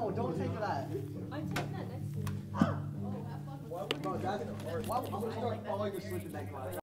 No, don't take that. I'm taking that next. Why would you start falling asleep in that class?